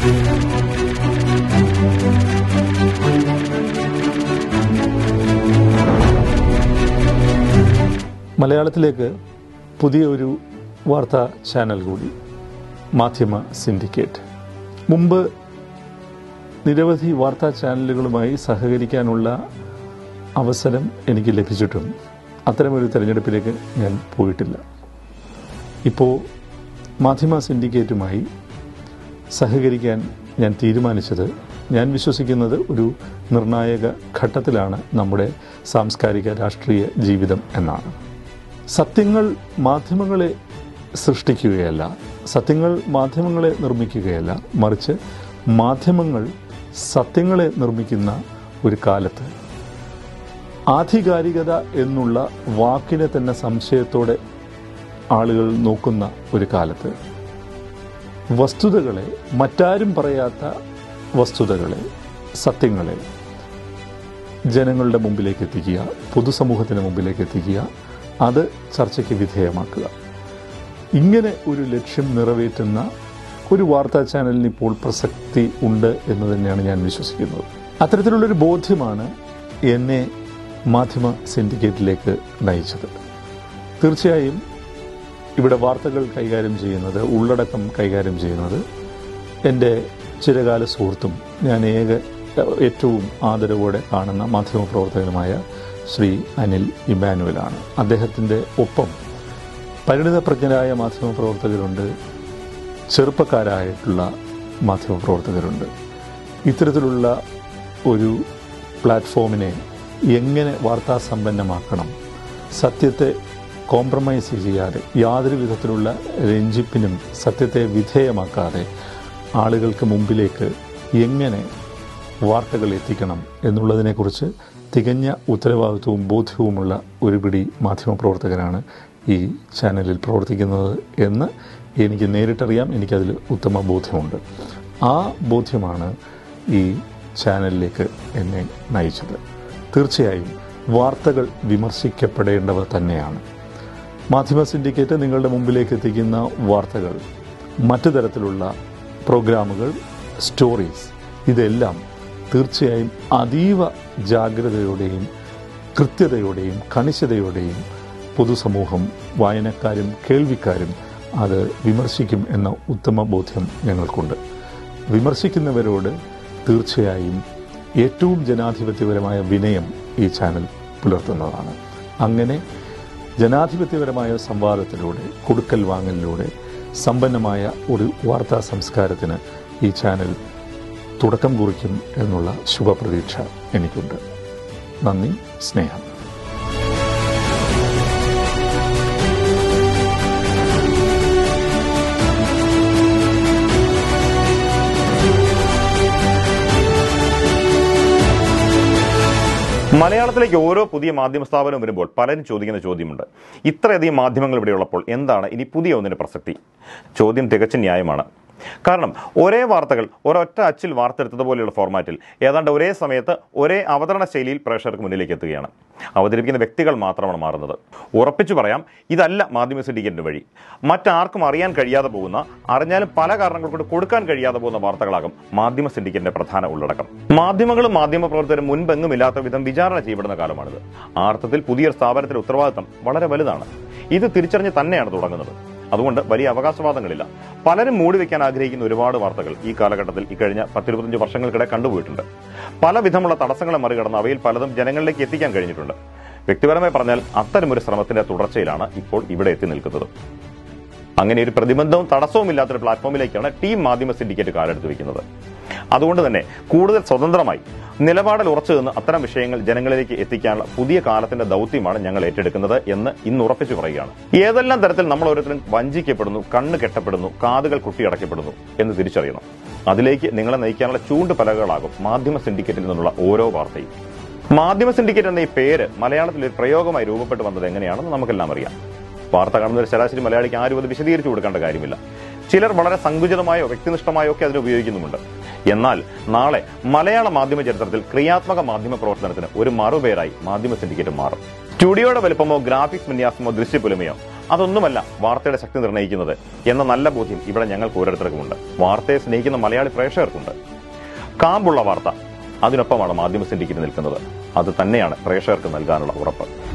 മലയാളത്തിലേക്ക് പുതിയ ഒരു വാർത്താ ചാനൽ കൂടി, മാധ്യമ സിൻഡിക്കേറ്റ്. മുമ്പ് നിരവധി വാർത്താ ചാനലുകളുമായി സഹകരിക്കാനുള്ള അവസരം എനിക്ക് ലഭിച്ചിട്ടും അത്തരമൊരു തിരഞ്ഞെടുപ്പിലേക്ക് ഞാൻ പോയിട്ടില്ല. ഇപ്പോൾ മാധ്യമ സിൻഡിക്കേറ്റുമായി സഹകരിക്കാൻ ഞാൻ തീരുമാനിച്ചത്, ഞാൻ വിശ്വസിക്കുന്നത് ഒരു നിർണായക ഘട്ടത്തിലാണ് നമ്മുടെ സാംസ്കാരിക രാഷ്ട്രീയ ജീവിതം എന്നാണ്. സത്യങ്ങൾ മാധ്യമങ്ങളെ സൃഷ്ടിക്കുകയല്ല, സത്യങ്ങൾ മാധ്യമങ്ങളെ നിർമ്മിക്കുകയല്ല, മറിച്ച് മാധ്യമങ്ങൾ സത്യങ്ങളെ നിർമ്മിക്കുന്ന ഒരു കാലത്ത്, ആധികാരികത എന്നുള്ള വാക്കിനെ തന്നെ സംശയത്തോടെ ആളുകൾ നോക്കുന്ന ഒരു കാലത്ത്, വസ്തുതകളെ, മറ്റാരും പറയാത്ത വസ്തുതകളെ, സത്യങ്ങളെ ജനങ്ങളുടെ മുമ്പിലേക്ക് എത്തിക്കുക, പൊതുസമൂഹത്തിന് മുമ്പിലേക്ക് എത്തിക്കുക, അത് ചർച്ചയ്ക്ക് വിധേയമാക്കുക. ഇങ്ങനെ ഒരു ലക്ഷ്യം നിറവേറ്റുന്ന ഒരു വാർത്താ ചാനലിന് ഇപ്പോൾ പ്രസക്തി ഉണ്ട് എന്ന് തന്നെയാണ് ഞാൻ വിശ്വസിക്കുന്നത്. അത്തരത്തിലുള്ളൊരു ബോധ്യമാണ് എന്നെ മാധ്യമ സിൻഡിക്കേറ്റിലേക്ക് നയിച്ചത്. തീർച്ചയായും ഇവിടെ വാർത്തകൾ കൈകാര്യം ചെയ്യുന്നത്, ഉള്ളടക്കം കൈകാര്യം ചെയ്യുന്നത് എൻ്റെ ചിരകാല സുഹൃത്തും ഞാൻ ഏറ്റവും ആദരവോടെ കാണുന്ന മാധ്യമപ്രവർത്തകനുമായ ശ്രീ അനിൽ ഇമ്മാനുവലാണ്. അദ്ദേഹത്തിൻ്റെ ഒപ്പം പരിണിതപ്രജ്ഞരായ മാധ്യമപ്രവർത്തകരുണ്ട്, ചെറുപ്പക്കാരായിട്ടുള്ള മാധ്യമപ്രവർത്തകരുണ്ട്. ഇത്തരത്തിലുള്ള ഒരു പ്ലാറ്റ്ഫോമിനെ എങ്ങനെ വാർത്താ സമ്പന്നമാക്കണം, സത്യത്തെ കോംപ്രമൈസ് ചെയ്യാതെ, യാതൊരു വിധത്തിലുള്ള രഞ്ജിപ്പിനും സത്യത്തെ വിധേയമാക്കാതെ ആളുകൾക്ക് മുമ്പിലേക്ക് എങ്ങനെ വാർത്തകൾ എത്തിക്കണം എന്നുള്ളതിനെക്കുറിച്ച് തികഞ്ഞ ഉത്തരവാദിത്വവും ബോധ്യവുമുള്ള ഒരു പിടി മാധ്യമപ്രവർത്തകരാണ് ഈ ചാനലിൽ പ്രവർത്തിക്കുന്നത് എന്ന് എനിക്ക് നേരിട്ടറിയാം. എനിക്കതിൽ ഉത്തമ ബോധ്യമുണ്ട്. ആ ബോധ്യമാണ് ഈ ചാനലിലേക്ക് എന്നെ നയിച്ചത്. തീർച്ചയായും വാർത്തകൾ വിമർശിക്കപ്പെടേണ്ടവ തന്നെയാണ്. മാധ്യമ സിൻഡിക്കേറ്റ് നിങ്ങളുടെ മുമ്പിലേക്ക് എത്തിക്കുന്ന വാർത്തകൾ, മറ്റു തരത്തിലുള്ള പ്രോഗ്രാമുകൾ, സ്റ്റോറീസ്, ഇതെല്ലാം തീർച്ചയായും അതീവ ജാഗ്രതയോടെയും കൃത്യതയോടെയും കണിശതയോടെയും പൊതുസമൂഹം, വായനക്കാരും കേൾവിക്കാരും അത് വിമർശിക്കും എന്ന ഉത്തമ ബോധ്യം ഞങ്ങൾക്കുണ്ട്. വിമർശിക്കുന്നവരോട് തീർച്ചയായും ഏറ്റവും ജനാധിപത്യപരമായ വിനയം ഈ ചാനൽ പുലർത്തുന്നതാണ്. അങ്ങനെ ജനാധിപത്യപരമായ സംവാദത്തിലൂടെ, കൊടുക്കൽ വാങ്ങലിലൂടെ സമ്പന്നമായ ഒരു വാർത്താ സംസ്കാരത്തിന് ഈ ചാനൽ തുടക്കം കുറിക്കും എന്നുള്ള ശുഭപ്രതീക്ഷ എനിക്കുണ്ട്. നന്ദി, സ്നേഹം. മലയാളത്തിലേക്ക് ഓരോ പുതിയ മാധ്യമ സ്ഥാപനം വരുമ്പോൾ പലരും ചോദിക്കുന്ന ചോദ്യമുണ്ട്. ഇത്രയധികം മാധ്യമങ്ങൾ ഇവിടെയുള്ളപ്പോൾ എന്താണ് ഇനി പുതിയ ഒന്നിന് പ്രസക്തി? ചോദ്യം തികച്ചും ന്യായമാണ്. കാരണം ഒരേ വാർത്തകൾ ഒരൊറ്റ അച്ചിൽ വാർത്തെടുത്തതുപോലെയുള്ള ഫോർമാറ്റിൽ ഏതാണ്ട് ഒരേ സമയത്ത് ഒരേ അവതരണ ശൈലിയിൽ പ്രേക്ഷകർക്ക് മുന്നിലേക്ക് എത്തുകയാണ്. അവതരിപ്പിക്കുന്ന വ്യക്തികൾ മാത്രമാണ് മാറുന്നത്. ഉറപ്പിച്ചു പറയാം, ഇതല്ല മാധ്യമ സിൻഡിക്കേറ്റിന്റെ വഴി. മറ്റാർക്കും അറിയാൻ കഴിയാതെ പോകുന്ന, അറിഞ്ഞാലും പല കാരണങ്ങൾ കൊണ്ട് കൊടുക്കാൻ കഴിയാതെ പോകുന്ന വാർത്തകളാകും മാധ്യമ സിൻഡിക്കേറ്റിന്റെ പ്രധാന ഉള്ളടക്കം. മാധ്യമങ്ങളും മാധ്യമ പ്രവർത്തകരും മുൻപെങ്ങുമില്ലാത്ത വിധം വിചാരണ ചെയ്യപ്പെടുന്ന കാലമാണിത്. ആ അർത്ഥത്തിൽ പുതിയൊരു സ്ഥാപനത്തിന്റെ ഉത്തരവാദിത്തം വളരെ വലുതാണ്. ഇത് തിരിച്ചറിഞ്ഞ് തന്നെയാണ് തുടങ്ങുന്നത്. അതുകൊണ്ട് വലിയ അവകാശവാദങ്ങളില്ല. പലരും മൂടിവെക്കാൻ ആഗ്രഹിക്കുന്ന ഒരുപാട് വാർത്തകൾ ഈ കാലഘട്ടത്തിൽ ഇക്കഴിഞ്ഞ 10-25 വർഷങ്ങൾക്കിടെ കണ്ടുപോയിട്ടുണ്ട്. പല വിധമുള്ള തടസ്സങ്ങളെ മറികടന്ന് അവയിൽ പലതും ജനങ്ങളിലേക്ക് എത്തിക്കാൻ കഴിഞ്ഞിട്ടുണ്ട്. വ്യക്തിപരമായി പറഞ്ഞാൽ അത്തരമൊരു ശ്രമത്തിന്റെ തുടർച്ചയിലാണ് ഇപ്പോൾ ഇവിടെ എത്തി നിൽക്കുന്നത്. അങ്ങനെ ഒരു പ്രതിബന്ധവും തടസ്സവും ഇല്ലാത്തൊരു പ്ലാറ്റ്ഫോമിലേക്കാണ് ടീം മാധ്യമ സിൻഡിക്കേറ്റ് കാലെടുത്ത് വെക്കുന്നത്. അതുകൊണ്ട് തന്നെ കൂടുതൽ സ്വതന്ത്രമായി നിലപാടിൽ ഉറച്ചു നിന്ന് അത്തരം വിഷയങ്ങൾ ജനങ്ങളിലേക്ക് എത്തിക്കാനുള്ള പുതിയ കാലത്തിന്റെ ദൗത്യമാണ് ഞങ്ങൾ ഏറ്റെടുക്കുന്നത് എന്ന് ഇന്ന് ഉറപ്പിച്ചു പറയുകയാണ്. ഏതെല്ലാം തരത്തിൽ നമ്മൾ ഓരോരുത്തരും വഞ്ചിക്കപ്പെടുന്നു, കണ്ണ് കെട്ടപ്പെടുന്നു, കാതുകൾ കുട്ടിയടക്കപ്പെടുന്നു എന്ന് തിരിച്ചറിയണം. അതിലേക്ക് നിങ്ങളെ നയിക്കാനുള്ള ചൂണ്ടുപലകളാകും മാധ്യമ സിൻഡിക്കേറ്റിൽ നിന്നുള്ള ഓരോ വാർത്തയും. മാധ്യമ സിൻഡിക്കേറ്റ് എന്ന ഈ പേര് മലയാളത്തിൽ ഒരു പ്രയോഗമായി രൂപപ്പെട്ടു വന്നത് എങ്ങനെയാണെന്ന് നമുക്കെല്ലാം അറിയാം. വാർത്ത കാണുന്ന ഒരു ശരാശരി മലയാളിക്ക് ആരും അത് വിശദീകരിച്ചു കൊടുക്കേണ്ട കാര്യമില്ല. ചിലർ വളരെ സങ്കുചിതമായോ വ്യക്തിനിഷ്ഠമായോ ഒക്കെ അതിനെ ഉപയോഗിക്കുന്നുമുണ്ട്. എന്നാൽ നാളെ മലയാള മാധ്യമ ചരിത്രത്തിൽ ക്രിയാത്മക മാധ്യമ പ്രവർത്തനത്തിന് ഒരു മറുപേരായി മാധ്യമ സിൻഡിക്കേറ്റ് മാറും. സ്റ്റുഡിയോയുടെ വലുപ്പമോ ഗ്രാഫിക്സ് വിന്യാസമോ ദൃശ്യപുലമയോ അതൊന്നുമല്ല വാർത്തയുടെ ശക്തി നിർണ്ണയിക്കുന്നത് എന്ന നല്ല ബോധ്യം ഇവിടെ ഞങ്ങൾക്ക് ഓരോരുത്തർക്കുമുണ്ട്. വാർത്തയെ സ്നേഹിക്കുന്ന മലയാളി പ്രേക്ഷകർക്കുണ്ട്. കാമ്പുള്ള വാർത്ത, അതിനൊപ്പമാണ് മാധ്യമ സിൻഡിക്കേറ്റ് നിൽക്കുന്നത്. അത് തന്നെയാണ് പ്രേക്ഷകർക്ക് നൽകാനുള്ള ഉറപ്പ്.